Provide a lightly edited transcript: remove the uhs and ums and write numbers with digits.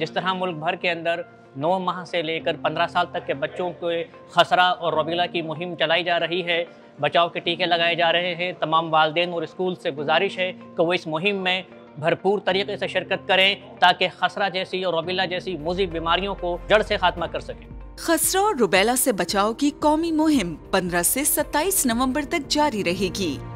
जिस तरह मुल्क भर के अंदर 9 माह से लेकर 15 साल तक के बच्चों को खसरा और रूबेला की मुहिम चलाई जा रही है, बचाव के टीके लगाए जा रहे हैं। तमाम वालिदैन और स्कूल से गुजारिश है कि वो इस मुहिम में भरपूर तरीके से शिरकत करें ताकि खसरा जैसी और रूबेला जैसी मुज़िब बीमारियों को जड़ से खात्मा कर सकें। खसरा और रूबेला से बचाव की कौमी मुहिम 15 से 27 नवंबर तक जारी रहेगी।